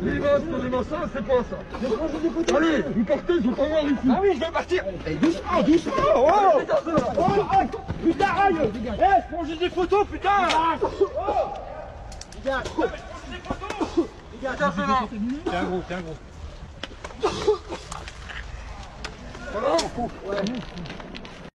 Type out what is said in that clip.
Les masques, les machins, c'est pas ça. Allez, vous partez, je veux pas voir ici. Ah oui, je vais partir. Eh, doucement, doucement. Oh, putain, aïe. Eh, je prends juste des photos, putain. Oh. Dégage. Je prends juste des photos. Dégage. Tiens, gros, tiens, gros. Voilà. Ouais.